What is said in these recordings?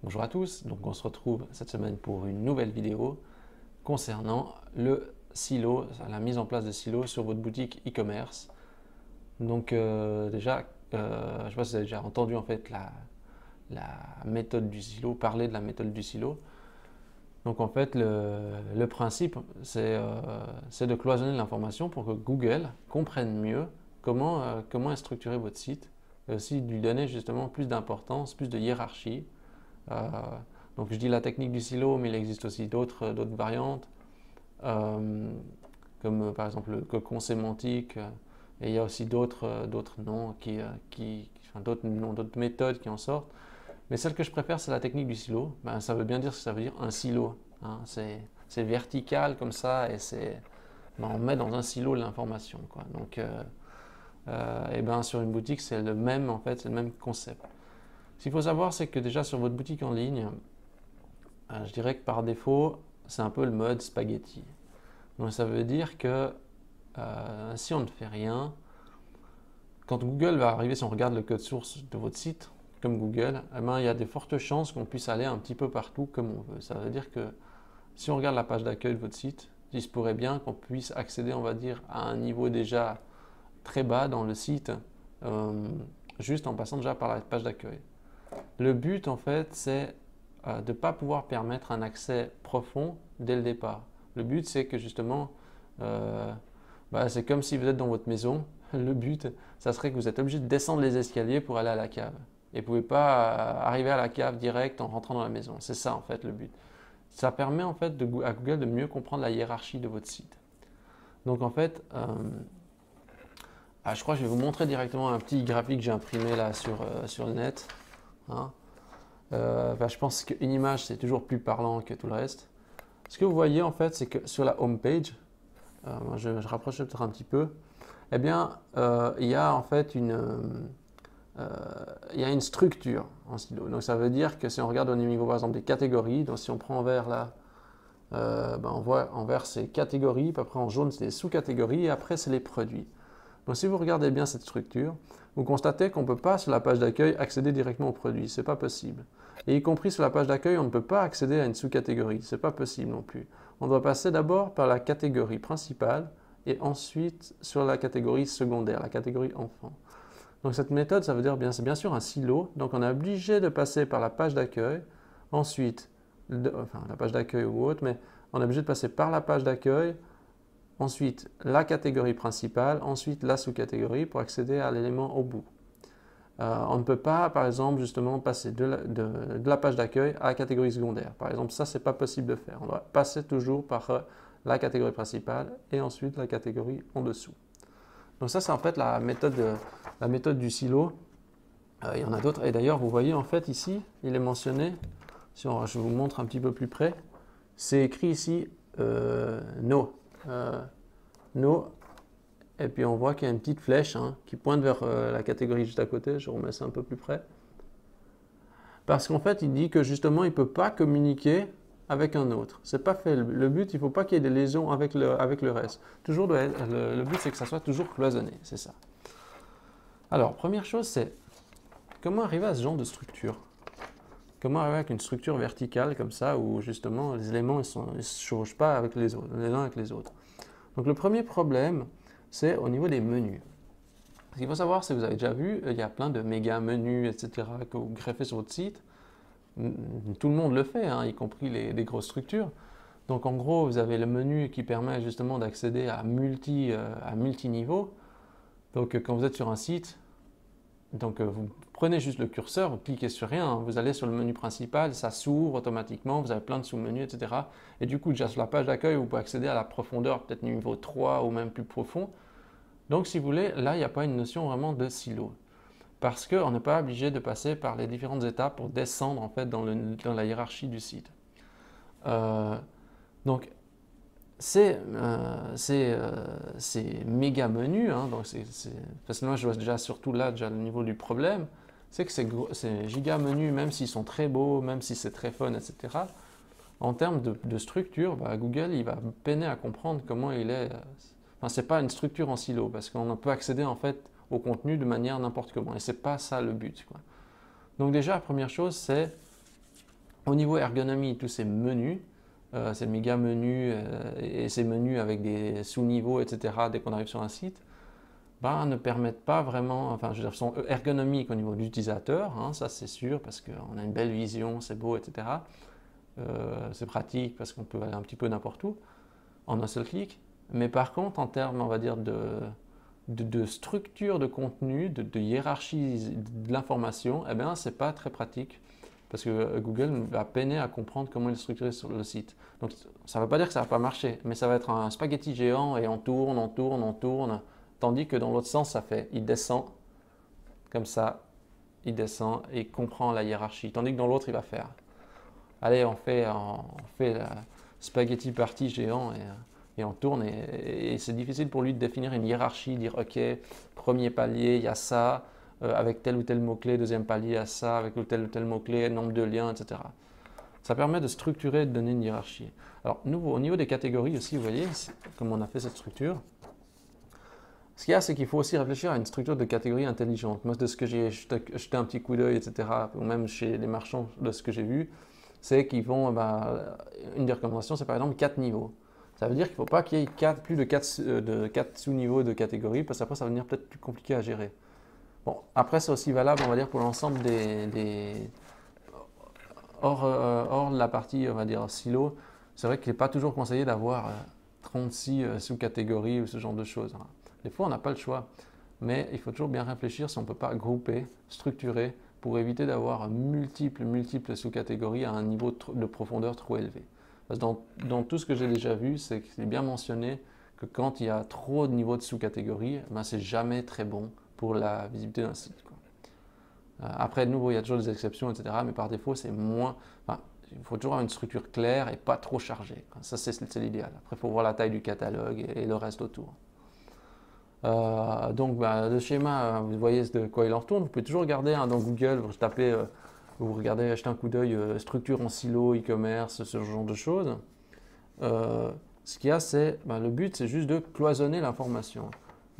Bonjour à tous, donc on se retrouve cette semaine pour une nouvelle vidéo concernant le silo, la mise en place de silos sur votre boutique e-commerce. Donc déjà, je ne sais pas si vous avez déjà entendu en fait la méthode du silo, parler de la méthode du silo. Donc en fait, le principe, c'est de cloisonner l'information pour que Google comprenne mieux comment est structuré votre site et aussi lui donner justement plus d'importance, plus de hiérarchie. Euh, donc je dis la technique du silo, mais il existe aussi d'autres variantes, comme par exemple le cocon sémantique, et il y a aussi d'autres noms enfin, d'autres méthodes qui en sortent. Mais celle que je préfère, c'est la technique du silo. Ben, ça veut bien dire ce que ça veut dire un silo, hein. C'est vertical comme ça, et ben, on met dans un silo l'information, quoi. Donc, et ben, sur une boutique, c'est le même en fait, c'est le même concept. Ce qu'il faut savoir, c'est que déjà sur votre boutique en ligne, je dirais que par défaut, c'est un peu le mode spaghetti. Donc ça veut dire que si on ne fait rien, quand Google va arriver, si on regarde le code source de votre site, comme Google, eh ben, il y a de fortes chances qu'on puisse aller un petit peu partout comme on veut. Ça veut dire que si on regarde la page d'accueil de votre site, il se pourrait bien qu'on puisse accéder, on va dire, à un niveau déjà très bas dans le site, juste en passant déjà par la page d'accueil. Le but, en fait, c'est de ne pas pouvoir permettre un accès profond dès le départ. Le but, c'est que justement, c'est comme si vous êtes dans votre maison. Le but, ça serait que vous êtes obligé de descendre les escaliers pour aller à la cave. Et vous ne pouvez pas arriver à la cave direct en rentrant dans la maison. C'est ça, en fait, le but. Ça permet, en fait, à Google de mieux comprendre la hiérarchie de votre site. Donc, en fait, je crois que je vais vous montrer directement un petit graphique que j'ai imprimé là sur le net. Hein. Je pense qu'une image, c'est toujours plus parlant que tout le reste. Ce que vous voyez, en fait, c'est que sur la home page, je rapproche peut-être un petit peu, eh bien, il y a en fait il y a une structure en silo. Donc, ça veut dire que si on regarde au niveau, par exemple, des catégories, donc si on prend en vert là, on voit en vert, c'est catégories, puis après en jaune, c'est les sous-catégories, et après, c'est les produits. Donc, si vous regardez bien cette structure, vous constatez qu'on ne peut pas, sur la page d'accueil, accéder directement aux produits. Ce n'est pas possible. Et y compris sur la page d'accueil, on ne peut pas accéder à une sous-catégorie. Ce n'est pas possible non plus. On doit passer d'abord par la catégorie principale et ensuite sur la catégorie secondaire, la catégorie enfant. Donc cette méthode, ça veut dire c'est bien sûr un silo. Donc on est obligé de passer par la page d'accueil, ensuite, la page d'accueil ou autre, mais on est obligé de passer par la page d'accueil, ensuite la catégorie principale, ensuite la sous-catégorie pour accéder à l'élément au bout. On ne peut pas, par exemple, justement passer de la page d'accueil à la catégorie secondaire. Par exemple, ça, c'est pas possible de faire. On doit passer toujours par la catégorie principale et ensuite la catégorie en dessous. Donc ça, c'est en fait la méthode du silo. Il y en a d'autres. Et d'ailleurs, vous voyez, en fait, ici, il est mentionné, je vous montre un petit peu plus près, c'est écrit ici No. No. Et puis on voit qu'il y a une petite flèche qui pointe vers la catégorie juste à côté. Je remets ça un peu plus près. Parce qu'en fait, il dit que justement, il ne peut pas communiquer avec un autre. C'est pas fait. Le but, il ne faut pas qu'il y ait des liaisons avec le reste. Le but, c'est que ça soit toujours cloisonné. C'est ça. Alors, première chose, c'est comment arriver à ce genre de structure? Comment arriver avec une structure verticale comme ça, où justement, les éléments ne se chevauchent pas avec les uns avec les autres. Donc, le premier problème, c'est au niveau des menus. Ce qu'il faut savoir, c'est que vous avez déjà vu, il y a plein de méga menus, etc., que vous greffez sur votre site. Tout le monde le fait, y compris les grosses structures. Donc en gros, vous avez le menu qui permet justement d'accéder à multi-niveaux. Donc quand vous êtes sur un site, vous prenez juste le curseur, vous cliquez sur rien, vous allez sur le menu principal, ça s'ouvre automatiquement, vous avez plein de sous-menus, etc. Et du coup, déjà sur la page d'accueil, vous pouvez accéder à la profondeur, peut-être niveau 3 ou même plus profond. Donc si vous voulez, là, il n'y a pas une notion vraiment de silo. Parce qu'on n'est pas obligé de passer par les différentes étapes pour descendre en fait dans la hiérarchie du site. Donc ces méga menus, donc parce que moi je vois déjà surtout là déjà le niveau du problème, c'est que ces giga menus, même s'ils sont très beaux, même si c'est très fun, etc., en termes de structure, Google il va peiner à comprendre comment il est. Enfin, c'est pas une structure en silo parce qu'on peut accéder en fait au contenu de manière n'importe comment et c'est pas ça le but, quoi. Donc déjà la première chose c'est Au niveau ergonomie, tous ces menus, ces méga menus et ces menus avec des sous-niveaux, etc., dès qu'on arrive sur un site, bah, ne permettent pas vraiment, enfin, je veux dire, sont ergonomiques au niveau de l'utilisateur, hein, ça c'est sûr, parce qu'on a une belle vision, c'est beau, etc. C'est pratique parce qu'on peut aller un petit peu n'importe où en un seul clic. Mais par contre, en termes, on va dire, de structure de contenu, de hiérarchie de l'information, eh bien, c'est pas très pratique parce que Google va peiner à comprendre comment il est structuré sur le site. Donc, ça ne veut pas dire que ça ne va pas marcher, mais ça va être un spaghetti géant et on tourne, on tourne, on tourne. Tandis que dans l'autre sens, ça fait, il descend comme ça, il descend et il comprend la hiérarchie. Tandis que dans l'autre, il va faire, allez, on fait la spaghetti party géant et on tourne. Et c'est difficile pour lui de définir une hiérarchie, dire, ok, premier palier, il y a ça, avec tel ou tel mot-clé, deuxième palier, il y a ça, avec tel ou tel mot-clé, nombre de liens, etc. Ça permet de structurer, de donner une hiérarchie. Alors, au niveau des catégories aussi, vous voyez, comme on a fait cette structure, ce qu'il y a, c'est qu'il faut aussi réfléchir à une structure de catégorie intelligente. Moi, de ce que j'ai jeté un petit coup d'œil, etc., ou même chez les marchands, de ce que j'ai vu, c'est qu'ils vont, une des recommandations, c'est par exemple 4 niveaux. Ça veut dire qu'il ne faut pas qu'il y ait plus de 4 sous-niveaux de catégories, parce qu'après, ça va devenir peut-être plus compliqué à gérer. Bon, après, c'est aussi valable, on va dire, pour l'ensemble hors la partie, on va dire, silo. C'est vrai qu'il n'est pas toujours conseillé d'avoir 36 sous-catégories ou ce genre de choses. Des fois, on n'a pas le choix, mais il faut toujours bien réfléchir si on ne peut pas grouper, structurer, pour éviter d'avoir multiples sous-catégories à un niveau de profondeur trop élevé. Parce que dans tout ce que j'ai déjà vu, c'est bien mentionné que quand il y a trop de niveaux de sous-catégories, c'est jamais très bon pour la visibilité d'un site. Après, de nouveau, il y a toujours des exceptions, etc. Mais par défaut, c'est moins. Enfin, il faut toujours avoir une structure claire et pas trop chargée. Ça, c'est l'idéal. Après, il faut voir la taille du catalogue et le reste autour. Donc, le schéma, vous voyez de quoi il en retourne. Vous pouvez toujours regarder dans Google, vous tapez, vous regardez, achetez un coup d'œil, structure en silo, e-commerce, ce genre de choses. Ce qu'il y a, c'est le but, c'est juste de cloisonner l'information.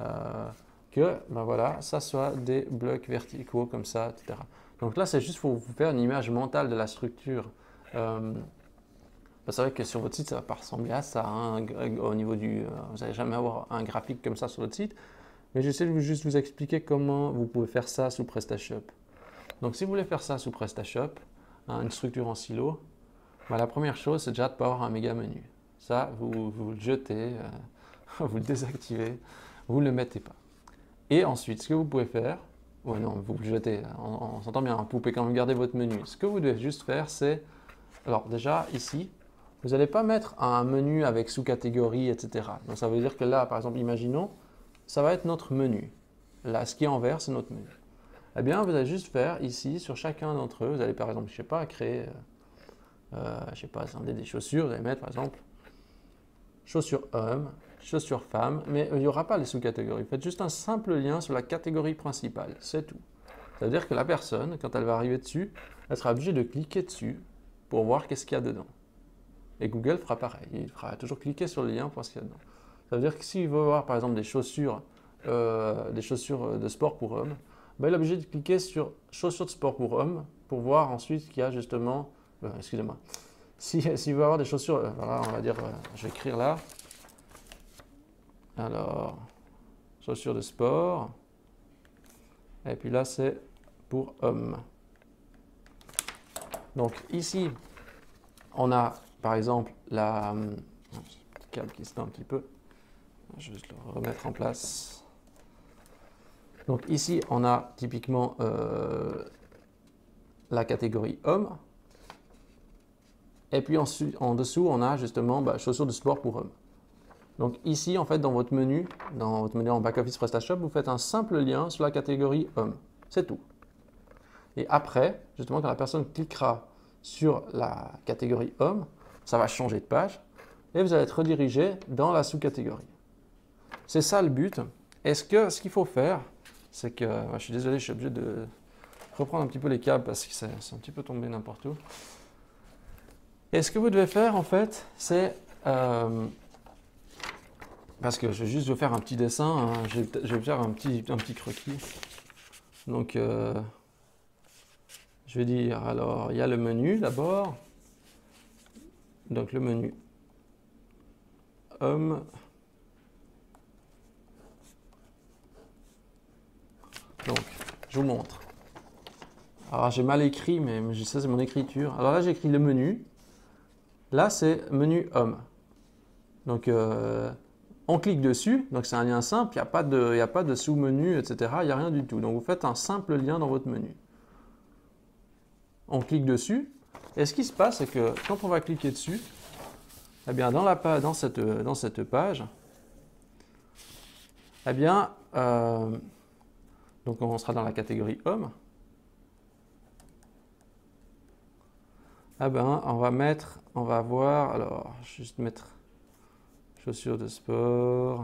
Voilà, ça soit des blocs verticaux comme ça, etc. Donc là, c'est juste pour vous faire une image mentale de la structure. C'est vrai que sur votre site, ça ne va pas ressembler à ça. Au niveau vous n'allez jamais avoir un graphique comme ça sur votre site. Mais j'essaie de juste vous expliquer comment vous pouvez faire ça sous PrestaShop. Donc si vous voulez faire ça sous PrestaShop, une structure en silo, la première chose, c'est déjà de ne pas avoir un méga menu. Ça, vous le jetez, vous le désactivez, vous ne le mettez pas. Et ensuite, ce que vous pouvez faire, ouais non, vous le jetez, on s'entend bien, vous pouvez quand même garder votre menu. Ce que vous devez juste faire, c'est, alors déjà ici, vous n'allez pas mettre un menu avec sous-catégories, etc. Donc ça veut dire que là, par exemple, imaginons, ça va être notre menu. Là, ce qui est en vert, c'est notre menu. Eh bien, vous allez juste faire ici, sur chacun d'entre eux, vous allez par exemple, je ne sais pas, créer, des chaussures, vous allez mettre par exemple, chaussures hommes, chaussures femmes, mais il n'y aura pas les sous-catégories. Faites juste un simple lien sur la catégorie principale, c'est tout. Ça veut dire que la personne, quand elle va arriver dessus, elle sera obligée de cliquer dessus pour voir qu'est-ce qu'il y a dedans. Et Google fera pareil, il fera toujours cliquer sur le lien pour voir ce qu'il y a dedans. Ça veut dire que s'il veut voir par exemple des chaussures de sport pour hommes, il est obligé de cliquer sur chaussures de sport pour hommes pour voir ensuite qu'il y a justement, excusez-moi, s'il veut avoir des chaussures, voilà, on va dire, je vais écrire là, alors, chaussures de sport, et puis là c'est pour hommes. Donc ici, on a par exemple le câble qui se tend un petit peu, je vais juste le remettre en place. Donc ici, on a typiquement la catégorie homme. Et puis ensuite, en dessous, on a justement chaussures de sport pour hommes. Donc ici, en fait, dans votre menu en back-office PrestaShop, vous faites un simple lien sur la catégorie homme. C'est tout. Et après, justement, quand la personne cliquera sur la catégorie homme, ça va changer de page et vous allez être redirigé dans la sous-catégorie. C'est ça le but. Ce qu'il faut faire, c'est que, je suis désolé, je suis obligé de reprendre un petit peu les câbles parce que c'est un petit peu tombé n'importe où. Et ce que vous devez faire, en fait, c'est, parce que je vais juste vous faire un petit dessin, je vais faire un petit croquis. Donc, je vais dire, alors, il y a le menu d'abord. Donc, le menu homme. Donc, je vous montre. Alors, j'ai mal écrit, mais ça, c'est mon écriture. Alors là, j'ai écrit le menu. Là, c'est menu homme. Donc, on clique dessus. Donc, c'est un lien simple. Il n'y a pas de sous-menu, etc. Il n'y a rien du tout. Donc, vous faites un simple lien dans votre menu. On clique dessus. Et ce qui se passe, c'est que quand on va cliquer dessus, eh bien, dans cette page, eh bien, donc on sera dans la catégorie homme. Ah ben, on va voir, alors, juste mettre chaussures de sport.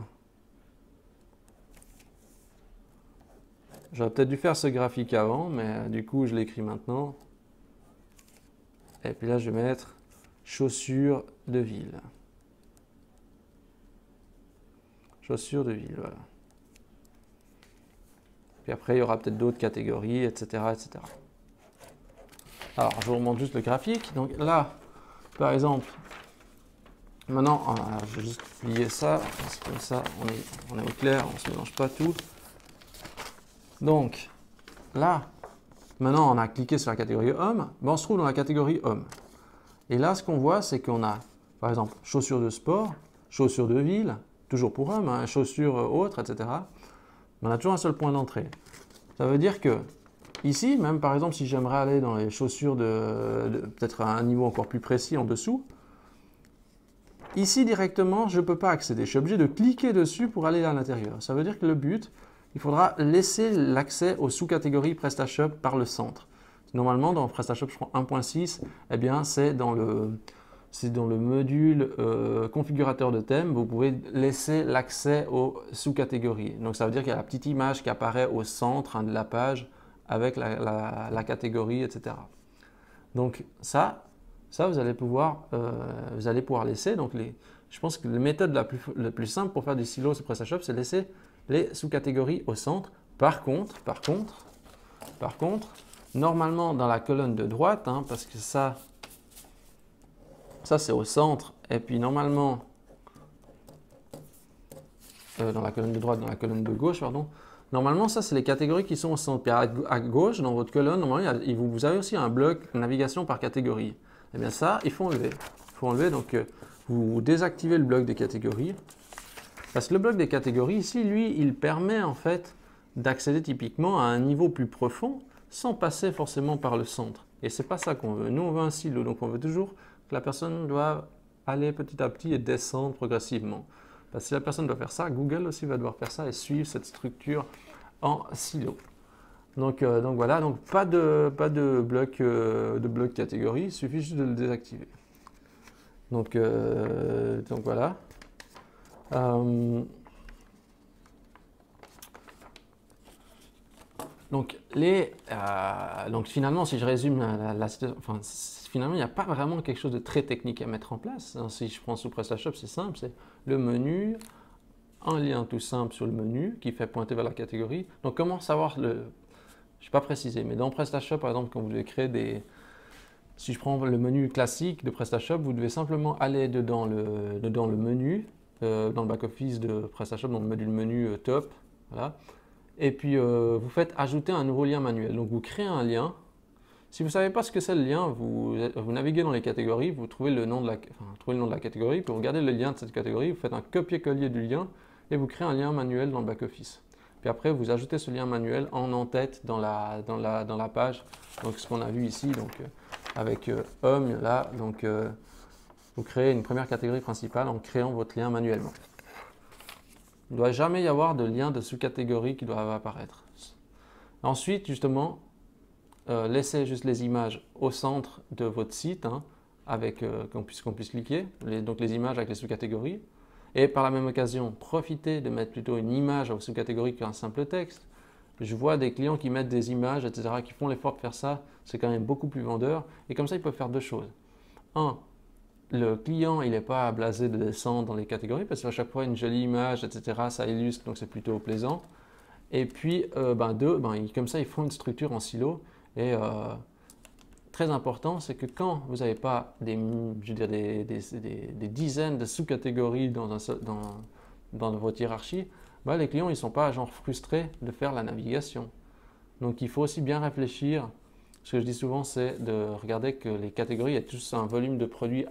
J'aurais peut-être dû faire ce graphique avant, mais du coup, je l'écris maintenant. Et puis là, je vais mettre chaussures de ville. Chaussures de ville, voilà. Puis après, il y aura peut-être d'autres catégories, etc., etc. Alors, je vous remontre juste le graphique. Donc là, par exemple, maintenant, je vais juste plier ça. Parce que comme ça, on est au clair, on ne se mélange pas tout. Donc, là, maintenant, on a cliqué sur la catégorie homme. Ben, on se trouve dans la catégorie homme. Et là, ce qu'on voit, c'est qu'on a, par exemple, chaussures de sport, chaussures de ville, toujours pour homme, hein, chaussures autres, etc. Mais on a toujours un seul point d'entrée. Ça veut dire que ici, même par exemple, si j'aimerais aller dans les chaussures peut-être à un niveau encore plus précis en dessous, ici directement, je ne peux pas accéder. Je suis obligé de cliquer dessus pour aller à l'intérieur. Ça veut dire que le but, il faudra laisser l'accès aux sous-catégories PrestaShop par le centre. Normalement, dans PrestaShop, je prends 1.6, eh bien, c'est dans le module configurateur de thème, vous pouvez laisser l'accès aux sous-catégories. Donc, ça veut dire qu'il y a la petite image qui apparaît au centre de la page avec la catégorie, etc. Donc, ça vous allez pouvoir laisser. Donc, je pense que la méthode la plus simple pour faire des silos sur PrestaShop, c'est laisser les sous-catégories au centre. Par contre, normalement, dans la colonne de droite, hein, parce que ça c'est au centre, et puis normalement, dans la colonne de droite, dans la colonne de gauche, pardon, normalement, ça, c'est les catégories qui sont au centre. Puis à gauche, dans votre colonne, normalement, vous avez aussi un bloc navigation par catégorie. Eh bien, ça, il faut enlever. Il faut enlever, donc, vous désactivez le bloc des catégories. Parce que le bloc des catégories, ici, lui, il permet en fait d'accéder typiquement à un niveau plus profond sans passer forcément par le centre. Et ce n'est pas ça qu'on veut. Nous, on veut un silo, donc on veut toujours que la personne doit aller petit à petit et descendre progressivement. Parce que si la personne doit faire ça, Google aussi va devoir faire ça et suivre cette structure en silo. Donc voilà, donc pas de bloc catégorie, il suffit juste de le désactiver. Donc voilà. Donc finalement, si je résume la situation, enfin, finalement, il n'y a pas vraiment quelque chose de très technique à mettre en place. Si je prends sous PrestaShop, c'est simple, c'est le menu, un lien tout simple sur le menu qui fait pointer vers la catégorie. Donc comment savoir je n'ai pas précisé, mais dans PrestaShop, par exemple, quand vous devez créer si je prends le menu classique de PrestaShop, vous devez simplement aller dedans le menu, dans le back-office de PrestaShop, dans le module menu top, voilà. Et puis, vous faites ajouter un nouveau lien manuel. Donc, vous créez un lien. Si vous ne savez pas ce que c'est le lien, vous naviguez dans les catégories, vous trouvez le nom de la catégorie, puis vous regardez le lien de cette catégorie, vous faites un copier-coller du lien et vous créez un lien manuel dans le back-office. Puis après, vous ajoutez ce lien manuel en en-tête dans la page. Donc, ce qu'on a vu ici, donc, avec homme, là, donc, vous créez une première catégorie principale en créant votre lien manuellement. Il ne doit jamais y avoir de lien de sous-catégorie qui doivent apparaître. Ensuite, justement, laissez juste les images au centre de votre site, hein, avec qu'on puisse cliquer, donc les images avec les sous-catégories. Et par la même occasion, profitez de mettre plutôt une image aux sous-catégories qu'un simple texte. Je vois des clients qui mettent des images, etc., qui font l'effort de faire ça. C'est quand même beaucoup plus vendeur. Et comme ça, ils peuvent faire deux choses. Un, le client, il n'est pas blasé de descendre dans les catégories parce qu'à chaque fois, une jolie image, etc., ça illustre, donc c'est plutôt plaisant. Et puis, deux, comme ça, ils font une structure en silo et très important, c'est que quand vous n'avez pas je veux dire des dizaines de sous-catégories dans votre hiérarchie, bah, les clients ils ne sont pas genre frustrés de faire la navigation. Donc il faut aussi bien réfléchir. Ce que je dis souvent, c'est de regarder que les catégories, il y a tous un volume de produits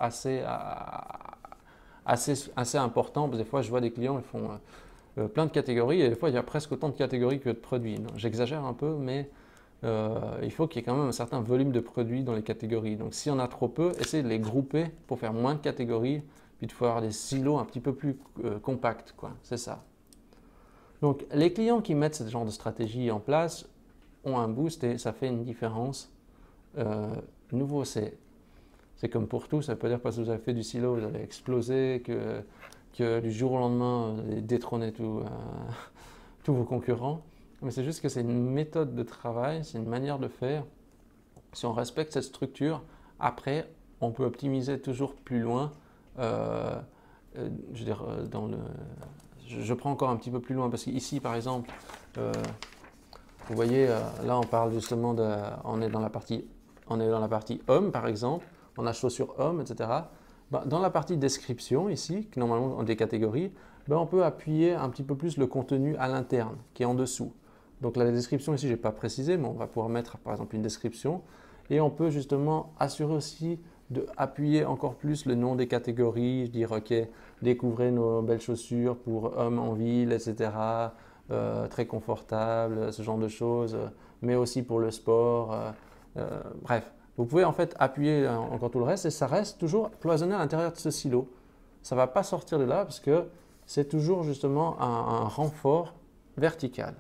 assez important. Des fois, je vois des clients, ils font plein de catégories et des fois, il y a presque autant de catégories que de produits. J'exagère un peu, mais il faut qu'il y ait quand même un certain volume de produits dans les catégories. Donc, si on a trop peu, essayez de les grouper pour faire moins de catégories, puis de faire des silos un petit peu plus compacts, quoi. C'est ça. Donc, les clients qui mettent ce genre de stratégie en place ont un boost et ça fait une différence. Nouveau, c'est comme pour tout, ça veut pas dire parce que vous avez fait du silo, vous avez explosé, que du jour au lendemain, vous allez détrôner tous vos concurrents. Mais c'est juste que c'est une méthode de travail, c'est une manière de faire. Si on respecte cette structure, après, on peut optimiser toujours plus loin. Je veux dire, je prends encore un petit peu plus loin parce qu'ici, par exemple, vous voyez, là, on parle justement on est dans la partie homme, par exemple. On a chaussures hommes, etc. Ben, dans la partie description, ici, qui normalement ont des catégories, ben, on peut appuyer un petit peu plus le contenu à l'interne, qui est en dessous. Donc la description ici, je n'ai pas précisé, mais on va pouvoir mettre par exemple une description. Et on peut justement assurer aussi d'appuyer encore plus le nom des catégories, dire ok, découvrez nos belles chaussures pour hommes en ville, etc. Très confortable, ce genre de choses, mais aussi pour le sport. Bref, vous pouvez en fait appuyer encore tout le reste et ça reste toujours cloisonné à l'intérieur de ce silo. Ça ne va pas sortir de là parce que c'est toujours justement un renfort vertical.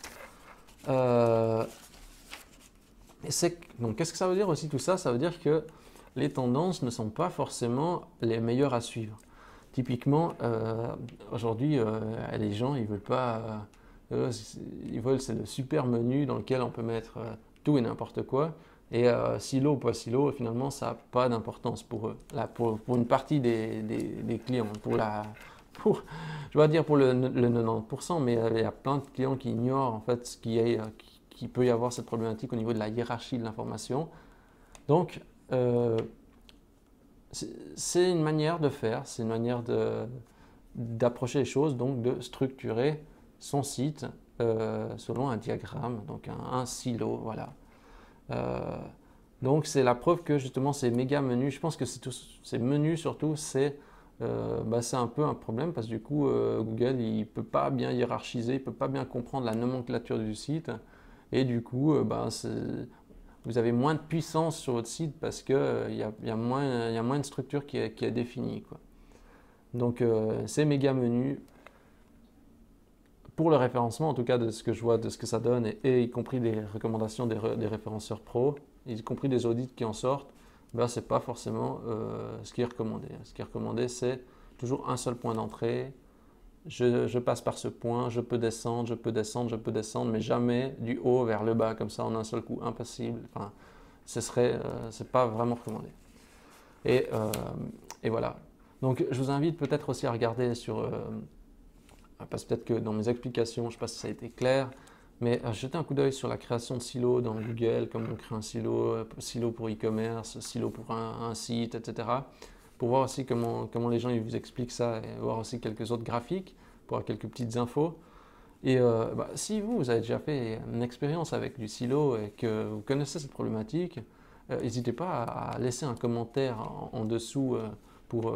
Donc, qu'est-ce que ça veut dire aussi tout ça? Ça veut dire que les tendances ne sont pas forcément les meilleures à suivre. Typiquement, aujourd'hui, les gens, ils veulent pas, c'est le super menu dans lequel on peut mettre tout et n'importe quoi. Et silo ou pas silo, finalement, ça n'a pas d'importance pour eux. Là, pour une partie des clients, je vais dire pour le 90%, mais il y a plein de clients qui ignorent en fait qu'il peut y avoir cette problématique au niveau de la hiérarchie de l'information. Donc, c'est une manière de faire, c'est une manière d'approcher les choses, donc de structurer son site selon un diagramme, donc un silo, voilà. Donc c'est la preuve que justement ces méga menus, je pense que ces menus surtout, c'est un peu un problème parce que du coup Google il ne peut pas bien hiérarchiser, il ne peut pas bien comprendre la nomenclature du site et du coup vous avez moins de puissance sur votre site parce qu'il y a moins de structure qui est définie, quoi. Donc ces méga menus, pour le référencement, en tout cas de ce que je vois, de ce que ça donne, et y compris des recommandations des référenceurs pro, y compris des audits qui en sortent, ben, ce n'est pas forcément ce qui est recommandé. Ce qui est recommandé, c'est toujours un seul point d'entrée. Je passe par ce point, je peux descendre, je peux descendre, je peux descendre, mais jamais du haut vers le bas, comme ça en un seul coup, impossible. Enfin, c'est pas vraiment recommandé. Et voilà. Donc, je vous invite peut-être aussi à regarder parce que peut-être que dans mes explications, je ne sais pas si ça a été clair, mais jetez un coup d'œil sur la création de silos dans Google, comme on crée un silo pour e-commerce, silo pour un site, etc. Pour voir aussi comment les gens ils vous expliquent ça et voir aussi quelques autres graphiques, pour avoir quelques petites infos. Et si vous avez déjà fait une expérience avec du silo et que vous connaissez cette problématique, n'hésitez pas à laisser un commentaire en dessous pour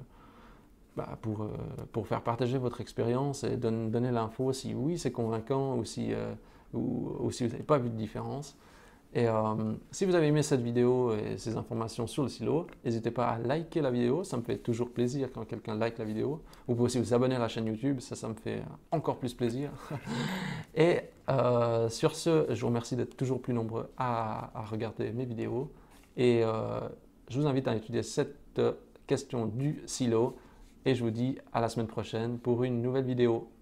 faire partager votre expérience et donner l'info si oui c'est convaincant ou si vous n'avez pas vu de différence. Et si vous avez aimé cette vidéo et ces informations sur le silo, n'hésitez pas à liker la vidéo, ça me fait toujours plaisir quand quelqu'un like la vidéo. Vous pouvez aussi vous abonner à la chaîne YouTube, ça me fait encore plus plaisir. Et sur ce, je vous remercie d'être toujours plus nombreux à regarder mes vidéos et je vous invite à étudier cette question du silo. Et je vous dis à la semaine prochaine pour une nouvelle vidéo.